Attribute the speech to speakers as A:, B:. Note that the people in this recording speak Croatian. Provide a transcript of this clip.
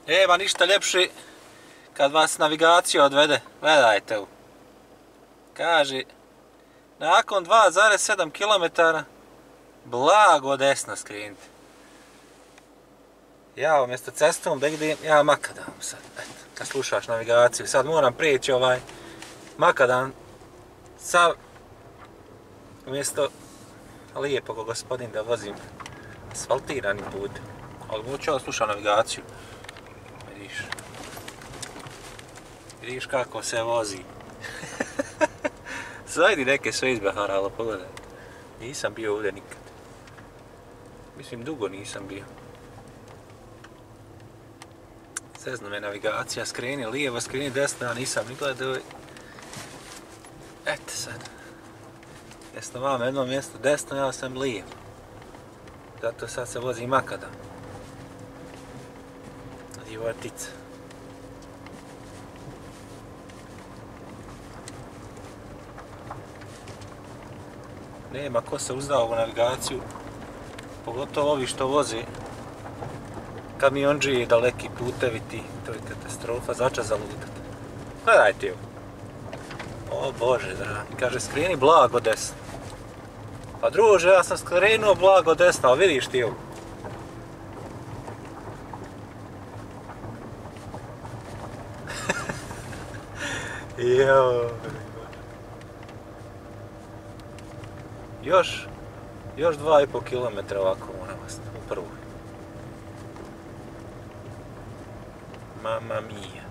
A: Nema ništa ljepši kad vas navigacija odvede. Gledajte ovo. Kaže, nakon 2,7 km blago desno skrenite. Ja umjesto cestom da idem, ja makadam sad. Eto, kad slušaš navigaciju, sad moram prijeći ovaj makadam sav umjesto lijepog gospodin da vozim asfaltiranim putem. Ali moću ja slušam navigaciju. Vidiš kako se vozi. Zajdi neke sve izbeharalo, pogledaj. Nisam bio ovdje nikad. Mislim, dugo nisam bio. Zeznu me navigacija, skreni lijevo, skreni desno, ja nisam ni gledao. Eto sad. Jesno vam jedno mjesto desno, ja sam lijevo. Zato sad se vozi makadam. Životica. Nema ko se uzda ovu navigaciju, pogotovo ovi što voze kamionđije i daleki putevi ti, to je katastrofa, začas zaludati. Gledajte ovo. O Bože dragi, kaže skreni blago desno. Pa druže, ja sam skrenuo blago desno, ali vidiš ti ovo. Joj. Još 2,5 km ovako moram ostati u prvoj. Mamma mia.